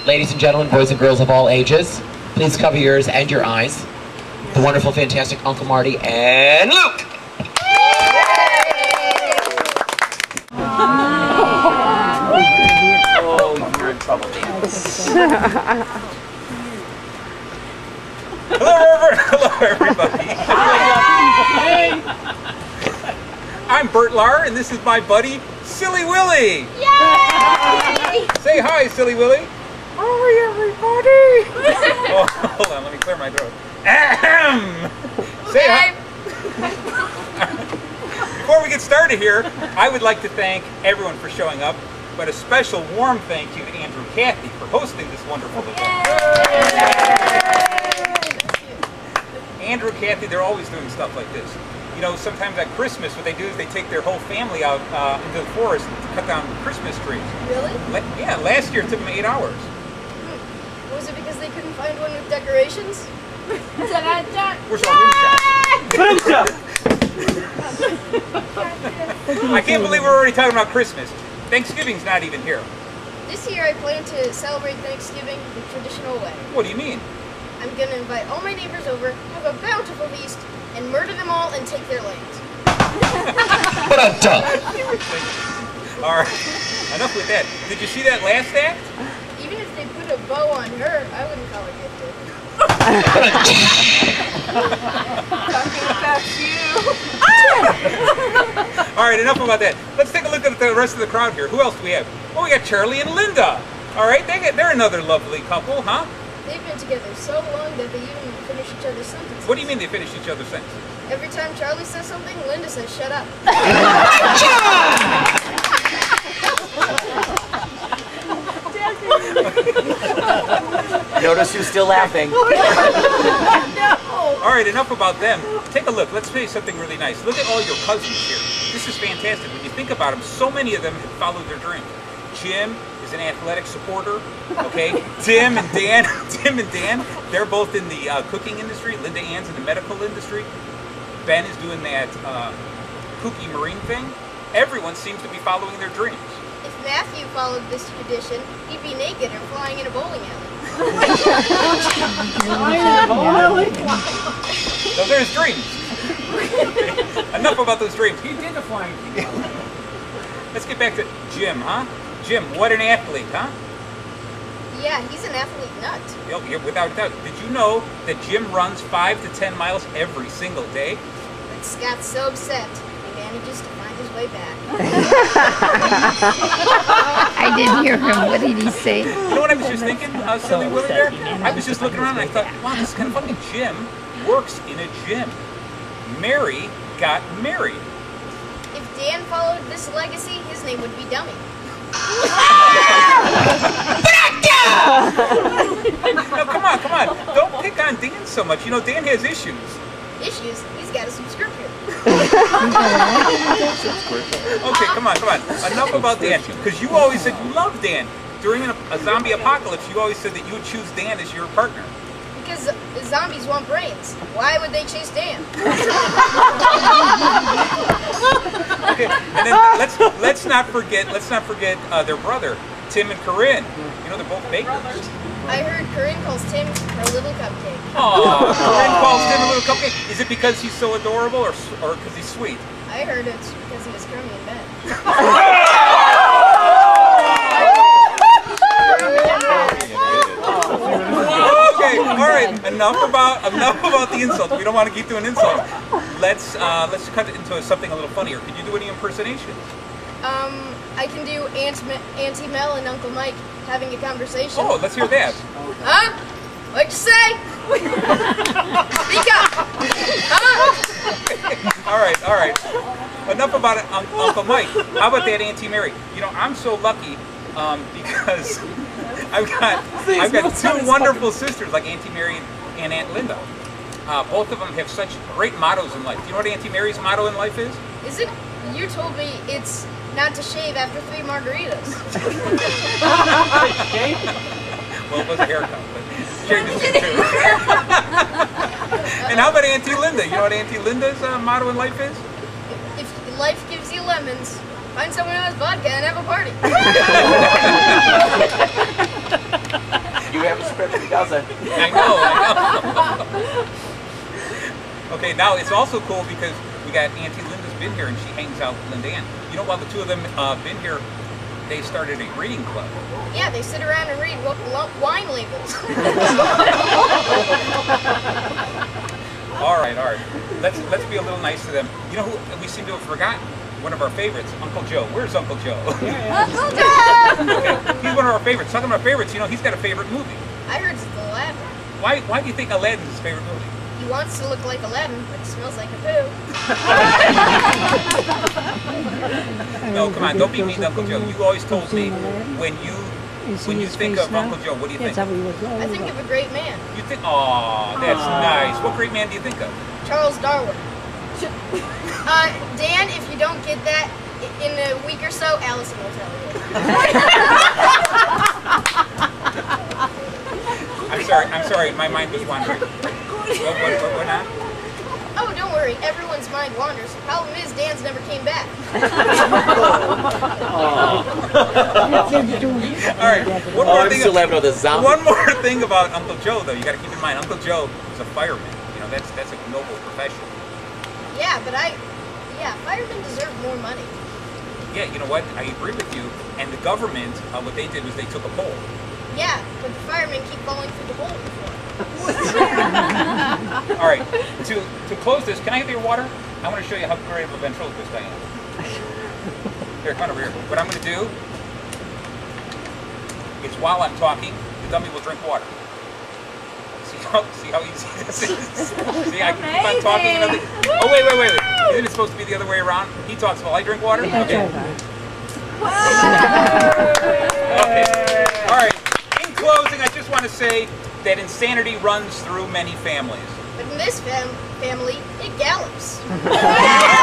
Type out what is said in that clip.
Ladies and gentlemen, boys and girls of all ages, please cover your ears and your eyes. The wonderful, fantastic Uncle Marty and Luke! Oh, you're in trouble, Dan. Hello, everybody. I'm Bert Lahr, and this is my buddy, Silly Willy. Yay! Say hi, Silly Willy. Hi, everybody. Oh, hold on, let me clear my throat. Ahem. Say hi. Before we get started here, I would like to thank everyone for showing up, but a special warm thank you to Andrew Cathy for hosting this wonderful event. Andrew, Cathy, they're always doing stuff like this. You know, sometimes at Christmas, what they do is they take their whole family out into the forest to cut down Christmas trees. Really? Yeah, last year it took them 8 hours. Was it because they couldn't find one with decorations? Where's our shot? I can't believe we're already talking about Christmas. Thanksgiving's not even here. This year I plan to celebrate Thanksgiving the traditional way. What do you mean? I'm gonna invite all my neighbors over, have a bountiful feast, and murder them all and take their lands. What a duck! Alright, enough with that. Did you see that last act? Even if they put a bow on her, I wouldn't call it gifted. Talking about you. Alright, enough about that. Let's take a look at the rest of the crowd here. Who else do we have? Oh, we got Charlie and Linda. Alright, they're another lovely couple, huh? They've been together so long that they even finish each other's sentences. What do you mean they finish each other's sentences? Every time Charlie says something, Linda says, "Shut up." Notice who's still laughing. Alright, enough about them. Take a look. Let's show you something really nice. Look at all your cousins here. This is fantastic. When you think about them, so many of them have followed their dreams. Jim is an athletic supporter. Okay, Tim and Dan, they're both in the cooking industry. Linda Ann's in the medical industry. Ben is doing that kooky marine thing. Everyone seems to be following their dreams. If Matthew followed this tradition, he'd be naked and flying in a bowling alley. Those are his dreams. Enough about those dreams. He did the flying. Let's get back to Jim, huh? Jim, what an athlete, huh? Yeah, he's an athlete nut. Yeah, without doubt. Did you know that Jim runs 5 to 10 miles every single day? But Scott's so upset, he manages to find his way back. I didn't hear him. What did he say? You know what I was just thinking, Silly Willy there? I was just looking around and I thought, wow, this is kind of funny. Jim works in a gym. Mary got married. If Dan followed this legacy, his name would be Dummy. No, come on. Don't pick on Dan so much. You know, Dan has issues. Issues? He's got a subscription. Okay, come on. Enough about Dan. Because you always said you love Dan. During a zombie apocalypse, you always said that you would choose Dan as your partner. Because the zombies want brains. Why would they chase Dan? Okay, and then let's not forget their brother, Tim and Corinne. You know, they're both bakers. I heard Corinne calls Tim her little cupcake. Aww, Corinne calls Tim a little cupcake. Is it because he's so adorable or because he's sweet? I heard it's because he was crummy in bed. Okay, all right. Enough about the insults. We don't want to keep doing insults. Let's cut it into something a little funnier. Could you do any impersonations? I can do Auntie Mel and Uncle Mike having a conversation. Oh, let's hear that. Huh? What'd you say? Speak up! Huh? All right. Enough about it, Uncle Mike. How about that Auntie Mary? You know, I'm so lucky because I've got two wonderful sisters like Auntie Mary and Aunt Linda. Both of them have such great mottos in life. Do you know what Auntie Mary's motto in life is? Is it? You told me it's not to shave after 3 margaritas. Well, it was a haircut, but shaved it too. And how about Auntie Linda? You know what Auntie Linda's motto in life is? If life gives you lemons, find someone who has vodka and have a party. doesn't. I know. Okay, now it's also cool because we got Auntie Linda's been here and she hangs out with Linda Ann. You know, while the two of them been here, they started a reading club. Yeah, they sit around and read wine labels. All right. Let's be a little nice to them. You know who we seem to have forgotten? One of our favorites, Uncle Joe. Where's Uncle Joe? Uncle Joe! Okay, he's one of our favorites. Talking about favorites, you know, he's got a favorite movie. I heard it's Aladdin. Why do you think Aladdin's his favorite movie? He wants to look like Aladdin, but he smells like a poo. No, come on, don't be mean to Uncle Joe. You always told me when you think of Uncle Joe, what do you think? I think of a great man. You think? Oh, that's nice. What great man do you think of? Charles Darwin. Dan, if you don't get that in a week or so, Allison will tell you. I'm sorry, my mind was wandering. What now? Oh, don't worry, everyone's mind wanders. Problem is, Dan's never came back. All right, one more thing about Uncle Joe, though. You got to keep in mind, Uncle Joe is a fireman. You know, that's a noble profession. Yeah, but firemen deserve more money. Yeah, you know what? I agree with you. And the government, what they did was they took a poll. Yeah, but the firemen keep falling through the hole before. All right, to close this, can I have your water? I want to show you how great of a ventriloquist I am. Here, come over here. What I'm going to do is while I'm talking, the dummy will drink water. See how easy this is? See, I can keep on talking. Oh, wait. Isn't it supposed to be the other way around? He talks while I drink water? Okay. Okay. All right. In closing, I just want to say that insanity runs through many families. But in this family, it gallops.